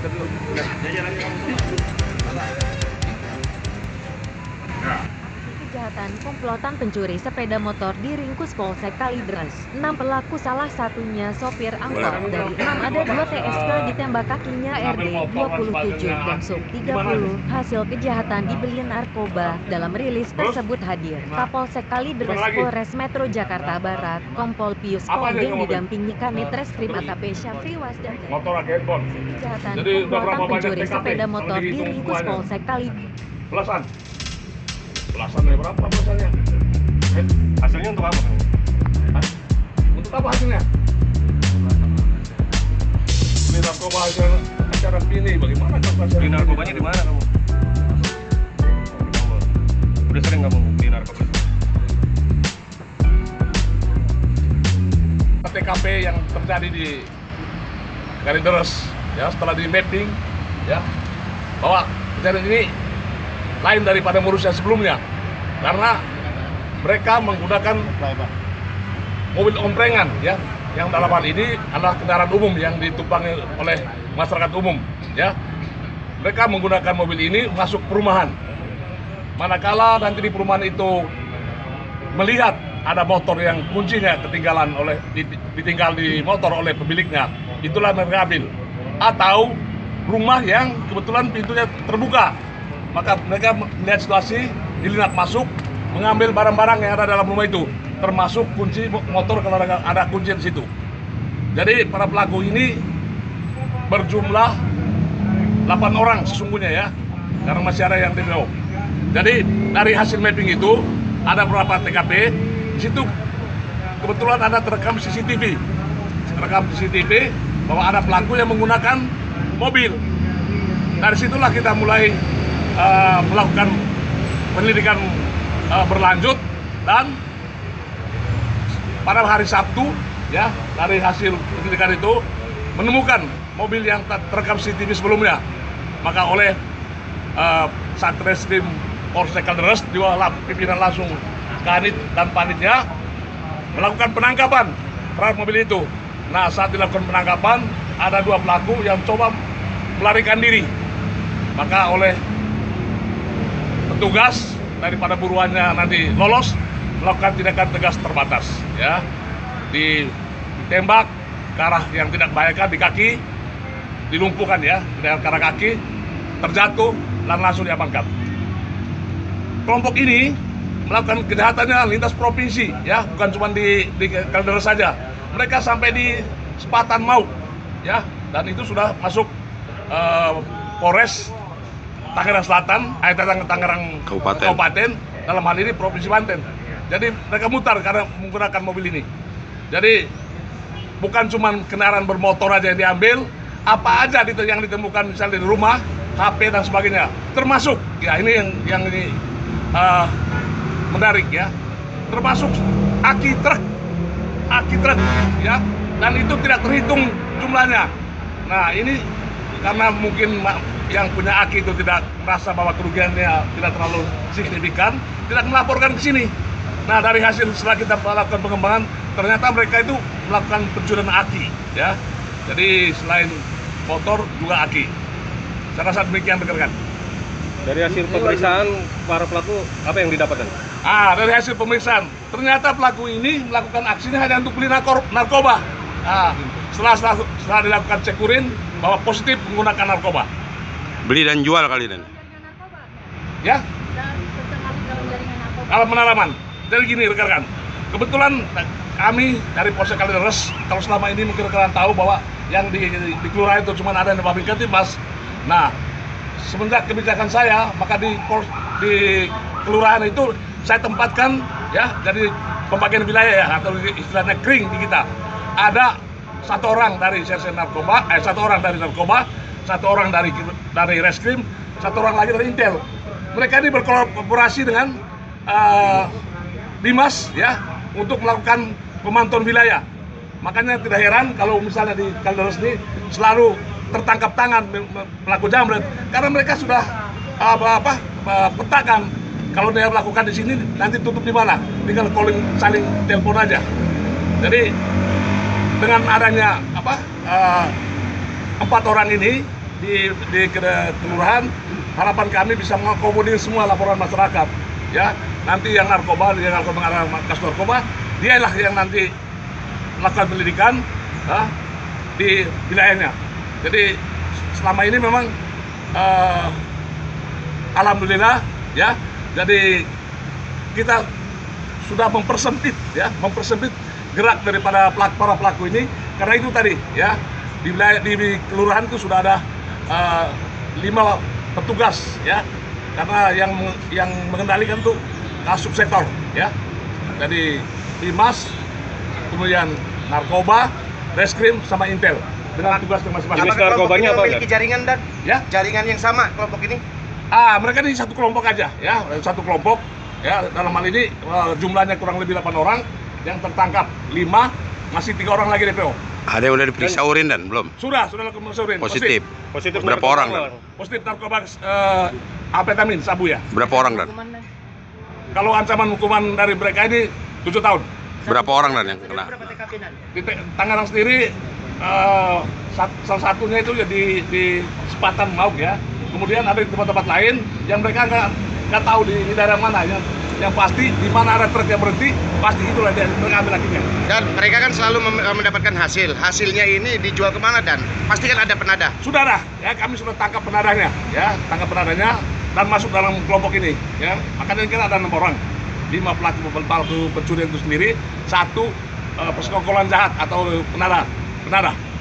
Kejahatan komplotan pencuri sepeda motor diringkus Polsek Kalideres. 6 pelaku, salah satunya sopir angkot. Dari 6 ada 2 TSK ditembak kakinya RD 27 dan Sub 30. Hasil kejahatan dibeli narkoba. Dalam rilis tersebut hadir Kapolsek Kalideres Polres Metro Jakarta Barat, Kompol Pius Komdeng didampingi Kanit Reskrim AKP Syafri Wasdan. Kejahatan komplotan pencuri sepeda motor diringkus Polsek Kalideres. Belasannya berapa belasannya? Hasilnya untuk apa? Hah? Untuk apa hasilnya? Beli narkoba hasil acara ini bagaimana kan? Beli narkobanya di mana kamu? Udah sering kamu beli narkoba? TKP yang terjadi di Kalideres, ya, setelah di mapping, ya, bahwa kejadian ini lain daripada modus yang sebelumnya, karena mereka menggunakan mobil omprengan, ya, yang dalam hal ini adalah kendaraan umum yang ditumpangi oleh masyarakat umum, ya. Mereka menggunakan mobil ini masuk perumahan. Manakala nanti di perumahan itu melihat ada motor yang kuncinya ketinggalan ditinggal di motor oleh pemiliknya, itulah mereka ambil. Atau rumah yang kebetulan pintunya terbuka, maka mereka melihat situasi, dilinap masuk, mengambil barang-barang yang ada dalam rumah itu, termasuk kunci motor kalau ada kunci di situ. Jadi para pelaku ini berjumlah 8 orang sesungguhnya, ya, karena masih ada yang DPO. Jadi dari hasil mapping itu ada beberapa TKP, di situ kebetulan ada terekam CCTV, bahwa ada pelaku yang menggunakan mobil. Dari situlah kita mulai melakukan penyelidikan berlanjut, dan pada hari Sabtu, ya, dari hasil penyelidikan itu menemukan mobil yang terekam CCTV sebelumnya. Maka oleh Satreskrim Polsek Kalideres juga pimpinan langsung Kanit dan Panitnya melakukan penangkapan terhadap mobil itu. Nah, saat dilakukan penangkapan ada 2 pelaku yang coba melarikan diri. Maka oleh petugas daripada buruannya nanti lolos, melakukan tindakan tegas terbatas, ya, ditembak ke arah yang tidak membahayakan di kaki, dilumpuhkan, ya, ke arah kaki, terjatuh dan langsung diamankan. Kelompok ini melakukan kejahatannya lintas provinsi, ya, bukan cuma di Kalideres saja. Mereka sampai di Sepatan Mauk, ya, dan itu sudah masuk Polres Tangerang Selatan, Tangerang Kabupaten, dalam hal ini Provinsi Banten. Jadi mereka mutar karena menggunakan mobil ini. Jadi bukan cuma kendaraan bermotor aja yang diambil, apa aja yang ditemukan misalnya di rumah, HP dan sebagainya, termasuk, ya, ini yang ini menarik, ya, termasuk aki truk, ya, dan itu tidak terhitung jumlahnya. Nah, ini karena mungkin yang punya aki itu tidak merasa bahwa kerugiannya tidak terlalu signifikan, tidak melaporkan ke sini. Nah, dari hasil setelah kita melakukan pengembangan, ternyata mereka itu melakukan pencurian aki, ya. Jadi selain motor juga aki. Saya rasa demikian rekan-rekan. Dari hasil pemeriksaan para pelaku, apa yang didapatkan? Dari hasil pemeriksaan, ternyata pelaku ini melakukan aksinya hanya untuk beli narkoba. Setelah dilakukan cek urin, bahwa positif menggunakan narkoba. Beli dan jual kali dan? Ya? Kalau penanaman. Jadi gini rekan-rekan, kebetulan kami dari Polsek Kalideres, kalau selama ini mungkin kalian tahu bahwa yang di kelurahan itu cuma ada yang di Ketimas. Nah, semenjak kebijakan saya, maka di kelurahan itu saya tempatkan, ya, jadi pembagian wilayah, ya, atau istilahnya kering di kita. Ada 1 orang dari sersen narkoba, 1 orang dari narkoba, 1 orang dari reskrim, 1 orang lagi dari intel. Mereka ini berkolaborasi dengan Dimas, ya, untuk melakukan pemantauan wilayah. Makanya tidak heran kalau misalnya di Kalideres ini selalu tertangkap tangan pelaku jambret, karena mereka sudah petakan kalau dia melakukan di sini nanti tutup di mana, tinggal saling telepon aja. Jadi dengan adanya 4 orang ini, di kelurahan, harapan kami bisa mengakomodir semua laporan masyarakat. Ya, nanti yang narkoba, kasus narkoba, dialah yang nanti melakukan penyelidikan di wilayahnya. Jadi selama ini memang alhamdulillah ya, jadi kita sudah mempersempit gerak daripada para pelaku ini, karena itu tadi ya, di wilayah di kelurahan itu sudah ada 5 petugas ya, karena yang mengendalikan tuh subsektor ya, jadi Bimas, kemudian narkoba, reskrim sama intel dengan tugas masing-masing. Jenis narkobanya apa? Memiliki jaringan dan Ya, jaringan yang sama kelompok ini? mereka ini satu kelompok aja ya, satu kelompok ya. Dalam hal ini jumlahnya kurang lebih 8 orang, yang tertangkap 5, masih 3 orang lagi DPO. Ada yang udah diperiksa urin dan belum? Sudah lakukan urin. Positif. Positif Berapa orang dan? Positif narkoba amfetamin, sabu ya. Berapa orang dan? Kalau ancaman hukuman dari mereka ini 7 tahun. Berapa orang dan yang kena? Berapa TKP nanti? Di Tangerang sendiri salah satunya itu ya di Sepatan Mauk ya. Kemudian ada di tempat-tempat lain yang mereka nggak tahu di daerah mana. Yang pasti di mana ada truk yang berhenti, pasti itulah dia mereka ambil lakinya. Dan mereka kan selalu mendapatkan hasil. Hasilnya ini dijual kemana dan pasti kan ada penadah. Sudah dah, ya kami sudah tangkap penadahnya, ya tangkap penadahnya dan masuk dalam kelompok ini, ya. Makanya kita ada 6 orang, 5 pelaku pencurian itu sendiri, 1 persekongkolan jahat atau penadah.